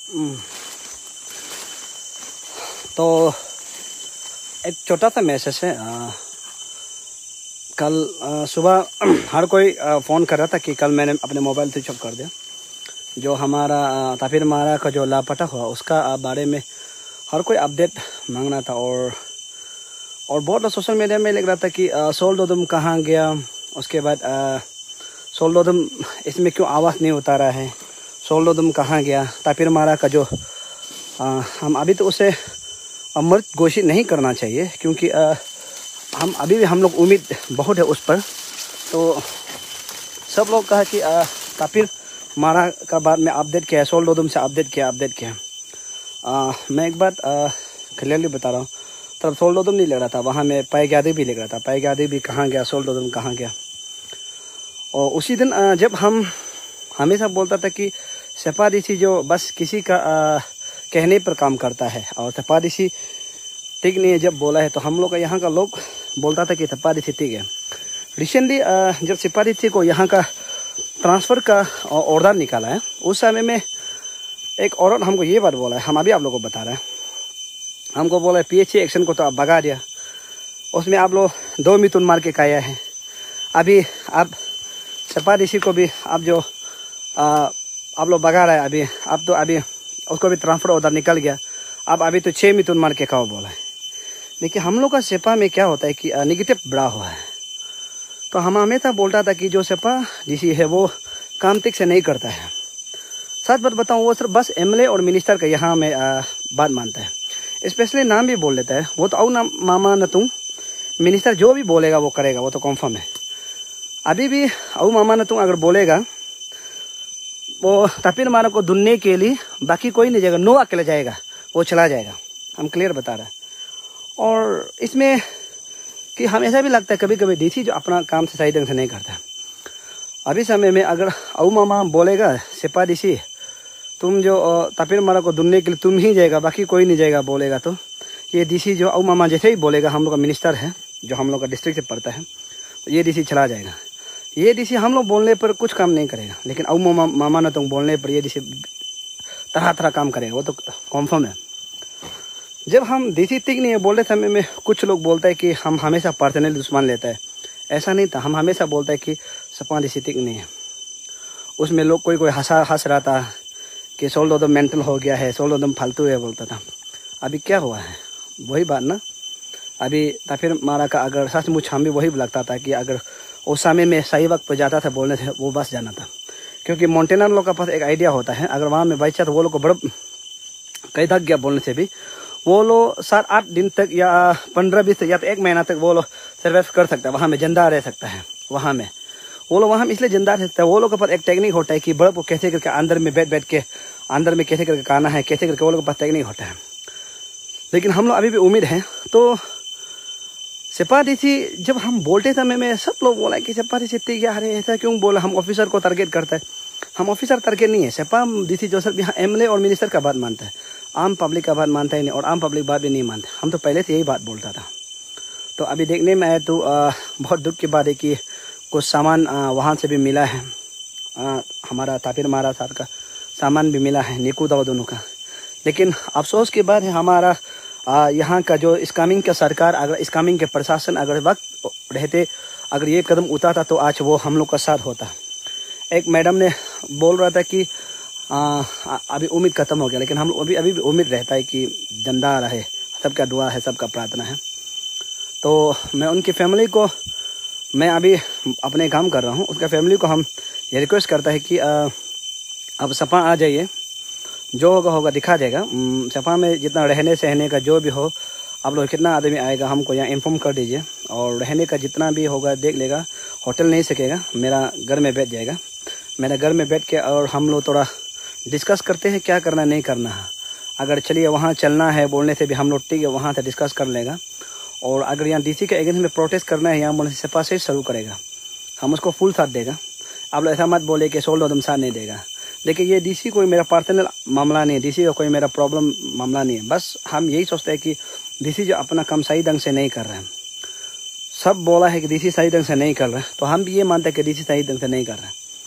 तो एक छोटा सा मैसेज है। कल सुबह हर कोई फ़ोन कर रहा था कि कल मैंने अपने मोबाइल स्विच ऑफ कर दिया। जो हमारा तापिर मारा का जो लापता हुआ उसका बारे में हर कोई अपडेट मांगना था। और बहुत सोशल मीडिया में लिख रहा था कि सोल्डोदम कहाँ गया। उसके बाद सोल्डोदम इसमें क्यों आवाज़ नहीं उतारा है, सोल्डोदम कहाँ गया। तापिर मारा का जो हम अभी तो उसे मृत घोषित नहीं करना चाहिए, क्योंकि हम अभी भी हम लोग उम्मीद बहुत है उस पर। तो सब लोग कहा कि तापिर मारा का बाद में अपडेट किया है, सोल्डोदम से अपडेट किया। मैं एक बात क्लियरली बता रहा हूँ, तब सोल्डोदम नहीं लग रहा था, वहाँ में पाईगादी भी लग रहा था। पाईगादी भी कहाँ गया, सोल्डोदम कहाँ गया। और उसी दिन जब हम हमेशा बोलता था कि सेपाडीसी जो बस किसी का कहने पर काम करता है और सेपाडीसी ठीक नहीं है, जब बोला है तो हम लोग का यहाँ का लोग बोलता था कि सेपाडीसी ठीक है। रिसेंटली जब सेपाडीसी को यहाँ का ट्रांसफ़र का ऑर्डर निकाला है, उस समय में एक औरत हमको ये बात बोला है, हम अभी आप लोगों को बता रहे हैं। हमको बोला है PHA एक्शन को तो आप भगा दिया, उसमें आप लोग 2 मिथुन मार के खाया है। अभी आप सेपाडीसी को भी आप जो आप लोग भगा रहा है, अभी आप तो अभी उसको भी ट्रांसफ़र ऑर्डर निकल गया, अब अभी तो 6 मिथुन मार के खाओ बोला है। देखिए हम लोग का सेपा में क्या होता है कि निगेटिव बड़ा हुआ है। तो हम हमेशा बोलता था कि जो सेपाडीसी है वो काम ठीक से नहीं करता है। सच बात बताऊँ, वो सिर्फ बस MLA और मिनिस्टर का यहाँ में बात मानता है, स्पेशली नाम भी बोल लेता है। वो तो औ नाम मामा न तुम मिनिस्टर जो भी बोलेगा वो करेगा, वो तो कन्फर्म है। अभी भी औ मामा न तुम अगर बोलेगा वो तापिर मारा को ढूंढने के लिए बाकी कोई नहीं जाएगा, नो अकेले जाएगा, वो चला जाएगा। हम क्लियर बता रहे हैं। और इसमें कि हम ऐसा भी लगता है कभी कभी DC जो अपना काम से सही ढंग से नहीं करता। अभी समय में अगर औ मामा बोलेगा सेपाडीसी तुम जो तापिर मारा को ढूंढने के लिए तुम ही जाएगा, बाकी कोई नहीं जाएगा बोलेगा, तो ये DC जो औ मामा जैसे ही बोलेगा, हम लोग का मिनिस्टर है जो हम लोग का डिस्ट्रिक्ट से पड़ता है, ये DC चला जाएगा। ये DC हम लोग बोलने पर कुछ काम नहीं करेगा, लेकिन औ मामा न तुम बोलने पर ये DC तरह तरह काम करेगा, वो तो कन्फर्म है। जब हम DC ठीक नहीं है बोलते समय में कुछ लोग बोलते हैं कि हम हमेशा पर्सनल दुश्मन लेता है। ऐसा नहीं था, हम हमेशा बोलते हैं कि सेपाडीसी ठीक नहीं है। उसमें लोग कोई हंस रहा था कि सोल्डोदम मेंटल हो गया है, सोल्डोदम फालतू है बोलता था। अभी क्या हुआ है, वही बात ना। अभी तापिर मारा का अगर सचमुच हम भी वही लगता था कि अगर उस समय में सही वक्त पर जाता था बोलने से, वो बस जाना था। क्योंकि माउंटेनर लोग का पास एक आइडिया होता है, अगर वहाँ में बाई चांस वो लोग को बड़ा कई थक गया बोलने से भी, वो लोग 7-8 दिन तक या 15-20 या तो 1 महीना तक वो लोग सर्वाइव कर सकता है, वहाँ में जिंदा रह सकता है। वहाँ में वो लोग वहाँ में इसलिए जिंदा रह सकता है, वो लोग के पास एक टेक्निक होता है कि बर्फ को कैसे करके अंदर में बैठ के अंदर में कैसे करके खाना है, कैसे करके वो लोग के पास टेक्निक होता है। लेकिन हम लोग अभी भी उम्मीद है। तो सेपाडीसी जब हम बोलते समय में सब लोग बोला कि सेपाडीसी ठीक है, अरे ऐसा क्यों बोला, हम ऑफिसर को टारगेट करता है। हम ऑफिसर टारगेट नहीं है, सेपाडीसी जो सिर्फ यहाँ MLA और मिनिस्टर का बात मानता है, आम पब्लिक का बात मानता ही नहीं, और आम पब्लिक बात भी नहीं मानते। हम तो पहले से यही बात बोलता था। तो अभी देखने में आया तो बहुत दुख की बात है कि कुछ सामान वहाँ से भी मिला है, हमारा तापिर मारा साहब का सामान भी मिला है, निकू दाव दोनों का। लेकिन अफसोस की बात है, हमारा यहाँ का जो स्कैमिंग का सरकार, अगर स्कैमिंग के प्रशासन अगर वक्त रहते अगर ये कदम उठाता तो आज वो हम लोग का साथ होता। एक मैडम ने बोल रहा था कि अभी उम्मीद खत्म हो गया, लेकिन हम अभी भी उम्मीद रहता है कि जिंदा रहे। सबका दुआ है, सबका प्रार्थना है। तो मैं उनकी फैमिली को, मैं अभी अपने काम कर रहा हूँ, उसका फैमिली को हम ये रिक्वेस्ट करता है कि अब सपा आ जाइए, जो होगा दिखा जाएगा। सपा में जितना रहने सहने का जो भी हो, आप लोग कितना आदमी आएगा हमको यहाँ इन्फॉर्म कर दीजिए, और रहने का जितना भी होगा देख लेगा। होटल नहीं सकेगा, मेरा घर में बैठ जाएगा, मेरा घर में बैठ के और हम लोग थोड़ा डिस्कस करते हैं क्या करना नहीं करना है। अगर चलिए वहाँ चलना है बोलने से भी हम लोग ठीक है, वहाँ से डिस्कस कर लेगा। और अगर यहाँ DC के अगेंस्ट में प्रोटेस्ट करना है यहाँ बोलने से सेपा से शुरू करेगा, हम उसको फुल साथ देगा। आप लोग ऐसा मत बोले कि सोल्डोदम साथ नहीं देगा। देखिए ये DC कोई मेरा पर्सनल मामला नहीं है, DC का कोई मेरा प्रॉब्लम मामला नहीं है। बस हम यही सोचते हैं कि DC जो अपना काम सही ढंग से नहीं कर रहा है। सब बोला है कि DC सही ढंग से नहीं कर रहा है, तो हम भी ये मानते हैं कि DC सही ढंग से नहीं कर रहा है।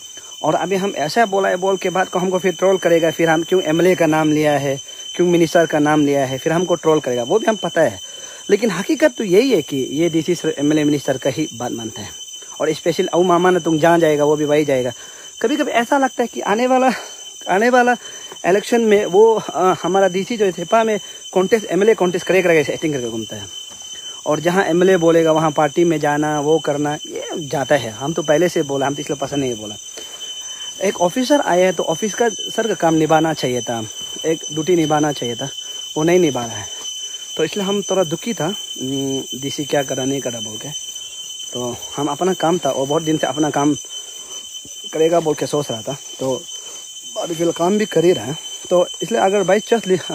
और अभी हम ऐसा बोल के बाद को हमको फिर ट्रोल करेगा, फिर हम क्यों एमएलए का नाम लिया है, क्यों मिनिस्टर का नाम लिया है, फिर हमको ट्रोल करेगा, वो भी हम पता है। लेकिन हकीकत तो यही है कि ये डीसी सिर्फ एमएलए मिनिस्टर का ही बात मानते हैं। और स्पेशल औ मामा ने तुम जहाँ जाएगा वो भी वही जाएगा। कभी कभी ऐसा लगता है कि आने वाला इलेक्शन में वो हमारा डीसी जो सेपा में कॉन्टेस्ट एमएलए कॉन्टेस्ट करेगा एक्टिंग करके घूमता है। और जहाँ एमएलए बोलेगा वहाँ पार्टी में जाना, वो करना, ये जाता है। हम तो पहले से बोला, हम तो इसलिए पसंद नहीं बोला। एक ऑफिसर आया है तो ऑफिस का सर का काम निभाना चाहिए था, एक ड्यूटी निभाना चाहिए था, वो नहीं निभा रहा है। तो इसलिए हम थोड़ा दुखी था डीसी क्या करा नहीं करा बोल के। तो हम अपना काम था और बहुत दिन से अपना काम करेगा बोल के सोच रहा था, तो अभी फिलहाल काम भी कर ही रहा है। तो इसलिए अगर बाई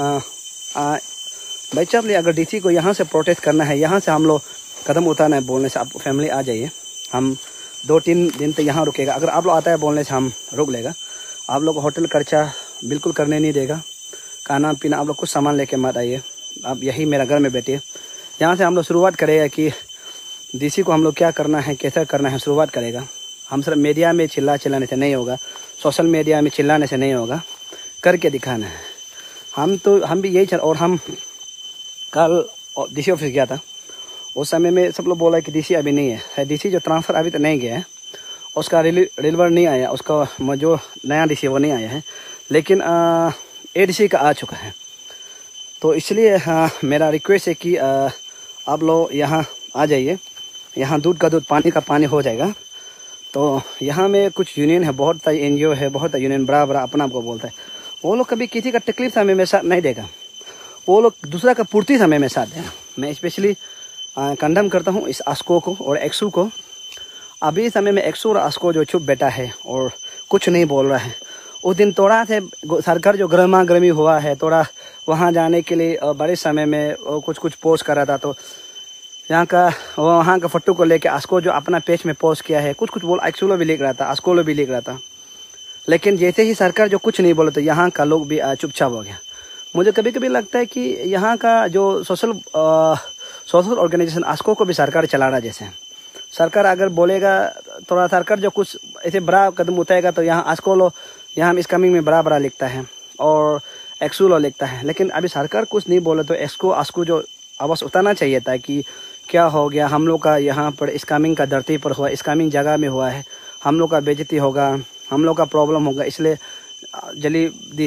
चांसली अगर डीसी को यहाँ से प्रोटेस्ट करना है, यहाँ से हम लोग कदम उठाना है बोलने से, आप फैमिली आ जाइए, हम 2-3 दिन तक यहाँ रुकेगा। अगर आप लोग आता है बोलने से हम रुक लेगा। आप लोग को होटल खर्चा बिल्कुल करने नहीं देगा, खाना पीना आप लोग कुछ सामान लेके मत आइए, आप यही मेरा घर में बैठिए। यहाँ से हम लोग शुरुआत करेगा कि डीसी को हम लोग क्या करना है, कैसा करना है, शुरुआत करेगा। हम सिर्फ मीडिया में चिल्लाने से नहीं होगा, सोशल मीडिया में चिल्लाने से नहीं होगा, करके दिखाना है। हम भी यही और हम कल डीसी ऑफिस गया था, उस समय में सब लोग बोला कि डीसी अभी नहीं है। डीसी जो ट्रांसफ़र अभी तो नहीं गया है, उसका रिलीवर नहीं आया, उसका जो नया डीसी वो नहीं आया है, लेकिन एडीसी का आ चुका है। तो इसलिए मेरा रिक्वेस्ट है कि आप लोग यहाँ आ जाइए, यहाँ दूध का दूध पानी का पानी हो जाएगा। तो यहाँ में कुछ यूनियन है, बहुत सारी एनजीओ है, बहुत सारी यूनियन बड़ा अपना आपको बोलता है। वो लोग कभी किसी का तकलीफ समय में साथ नहीं देगा, वो लोग दूसरा का पूर्ति समय में साथ देगा। मैं स्पेशली कंडम करता हूँ इस आस्को को और एक्सू को। अभी समय में एक्सू और आस्को जो चुप बैठा है और कुछ नहीं बोल रहा है, उस दिन थोड़ा से सरकार जो गर्मी हुआ है, थोड़ा वहाँ जाने के लिए बड़े समय में कुछ पोस्ट कर रहा था। तो वहाँ का फोटो को लेके आस्को जो अपना पेज में पोस्ट किया है, कुछ बोल, एक्सू भी लिख रहा था, आस्को भी लिख रहा था। लेकिन जैसे ही सरकार जो कुछ नहीं बोला तो यहाँ का लोग भी चुपचाप हो गया। मुझे कभी कभी लगता है कि यहाँ का जो सोशल ऑर्गेनाइजेशन आस्को को भी सरकार चला रहा। जैसे सरकार अगर बोलेगा, थोड़ा सरकार जो कुछ ऐसे बड़ा कदम उठाएगा तो यहाँ आस्को लो, यहाँ इस कमिंग में बड़ा लिखता है और एक्सू लो लिखता है। लेकिन अभी सरकार कुछ नहीं बोले तो आस्को जो आवाज़ उठाना चाहिए था कि क्या हो गया, हम लोग का यहाँ पर स्कैमिंग का धरती पर हुआ, स्कैमिंग जगह में हुआ है, हम लोग का बेइज्जती होगा, हम लोग का प्रॉब्लम होगा। इसलिए जल्दी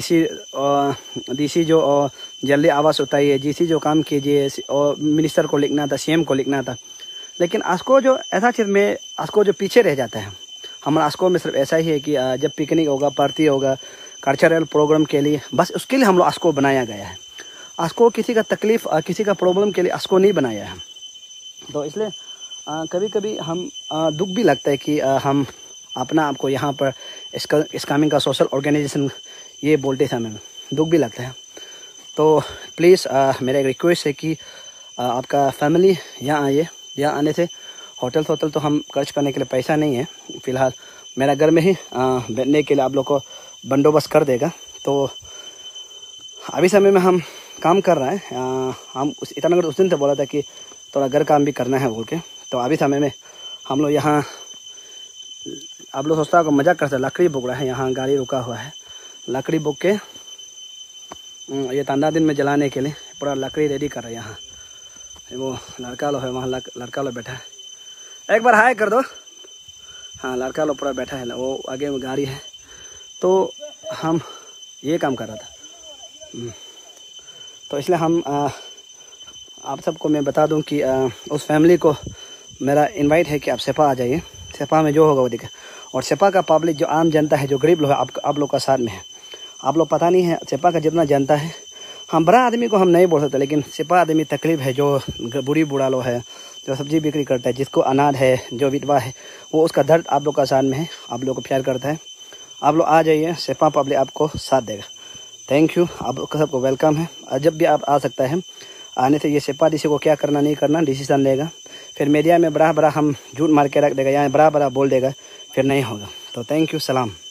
डीसी जो जल्दी आवाज़ उठाइए, डीसी जो काम कीजिए, और मिनिस्टर को लिखना था, सीएम को लिखना था। लेकिन आस्को जो ऐसा चीज़ में आस्को जो पीछे रह जाता है। हमारा आस्को में सिर्फ ऐसा ही है कि जब पिकनिक होगा, पार्टी होगा, कल्चरल प्रोग्राम के लिए, बस उसके लिए हम लोग आस्को बनाया गया है। आस्को किसी का तकलीफ़, किसी का प्रॉब्लम के लिए आस्को नहीं बनाया है। तो इसलिए कभी कभी हम दुख भी लगता है कि हम अपना आपको यहाँ पर स्कैमिंग का सोशल ऑर्गेनाइजेशन ये बोलते समय में दुख भी लगता है। तो प्लीज़ मेरा एक रिक्वेस्ट है कि आपका फैमिली यहाँ आइए। यहाँ आने से होटल तो हम खर्च करने के लिए पैसा नहीं है, फ़िलहाल मेरा घर में ही बैठने के लिए आप लोग को बंदोबस्त कर देगा। तो अभी समय में हम काम कर रहे हैं। हम ईटानगर उस दिन तो बोला था कि थोड़ा घर काम भी करना है बोल के। तो अभी समय में हम लोग यहाँ, आप लोग सोचता को मजाक करते, लकड़ी बुक रहा है, यहाँ गाड़ी रुका हुआ है, लकड़ी बुक के ये ठंडा दिन में जलाने के लिए पूरा लकड़ी रेडी कर रहे हैं। यहाँ वो लड़का लोग है, वहाँ लड़का लोग बैठा है, एक बार हाय कर दो। हाँ, लड़का लोग पूरा बैठा है, वो आगे में गाड़ी है। तो हम ये काम कर रहा था। तो इसलिए हम आप सबको मैं बता दूं कि उस फैमिली को मेरा इनवाइट है कि आप सेपा आ जाइए। सेपा में जो होगा वो दिखे। और सेपा का पब्लिक जो आम जनता है, जो गरीब लोग है, आप लोग का साथ में है। आप लोग पता नहीं है सेपा का जितना जनता है, हम बड़ा आदमी को हम नहीं बोल सकते, लेकिन सेपा आदमी तकलीफ है, जो बूढ़ी बूढ़ा लोग है, जो सब्जी बिक्री करता है, जिसको अनाथ है, जो विधवा है, वो उसका दर्द आप लोग का साथ में है, आप लोग को प्यार करता है। आप लोग आ जाइए, सेपा पब्लिक आपको साथ देगा। थैंक यू, आप लोग सबको वेलकम है। और जब भी आप आ सकता है, आने से ये सेपा डीसी को क्या करना नहीं करना डिसीजन लेगा। फिर मीडिया में बड़ा हम झूठ मार के रख देगा, यहाँ बड़ा बोल देगा, फिर नहीं होगा। तो थैंक यू, सलाम।